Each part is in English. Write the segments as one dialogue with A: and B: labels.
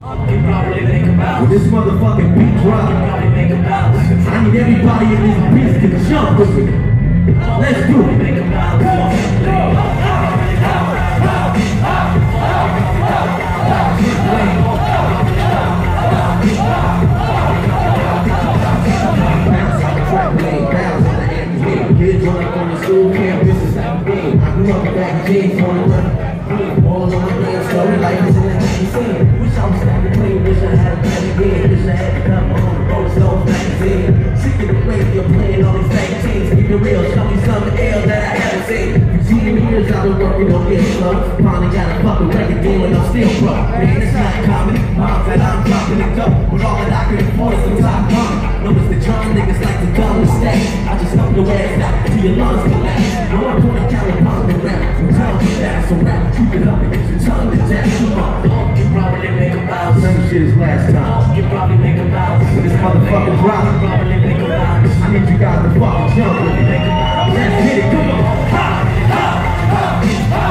A: When this motherfucking beat drop, I need everybody in this piece to jump with me. Let's do it. Kids run up on the school campus, it's like a game. I grew up in back jeans on the run. All on my damn story like this in the 90s. Wish I was stacking clean, wish I had a better again. Wish I had to come on the Rolling Stones magazine. Sick of the radio playing all these fake teams. Keep it real, show me something else that I haven't seen. For 10 years I've been working on this slow. Finally got a fucking record deal and I'm still broke. Man, it's not common. Moms that I'm dropping it up. With all that I can afford is the top line. Notice the drum niggas like to double stack. I just dump your ass out till your lungs collapse. No, I'm gonna carry on the rap. From town to back, so rap. Keep it up and get your tongue to jack. You probably make a bounce. Same shit as last time. You probably make a bounce. When this motherfucker drop, you probably make a bounce. I need you guys to fucking jump with me. Let's get it, come on. Ha! Ha! Ha! Ha!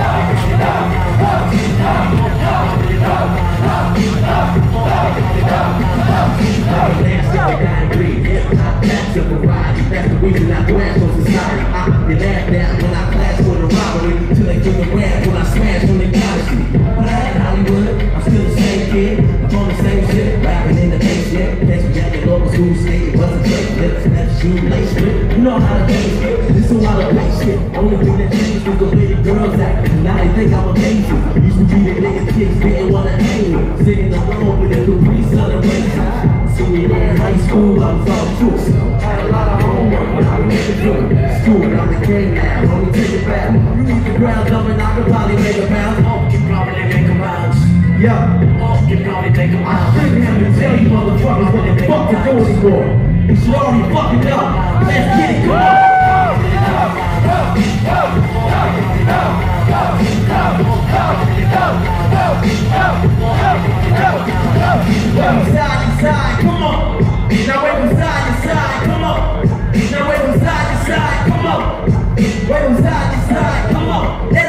A: That's the reason I blast on society. They laugh at when I clash with a robbery. Till they give a rap when I smash when they galaxy. But I ain't Hollywood, I'm still the same kid. I'm on the same shit, rapping in the bass shit. Catch me jacket local school state. It wasn't fake lips, that's shoe lace strip. You know how to play shit, this is how to play shit. Only thing that changed was the way the girls act. Now they think I'm amazing. Used to be the nigga chicks didn't wanna hang with. Sitting alone with a Caprice on the race. Senior year in high school, I was all true. Had a lot of homework, but I never do it. School, I'm the king now, only take it back. You need the ground jumping, I could probably make a bounce. Oh, you probably make a bounce. Yeah. Oh, you probably make a bounce. I shouldn't have to tell you motherfuckers what the fuck to do anymore. You should already fucking know. Let's get it, come on. Side to side, come on. Now wait from side to side, come on. Now wait from side to side, come on. Wait from side to side, come on.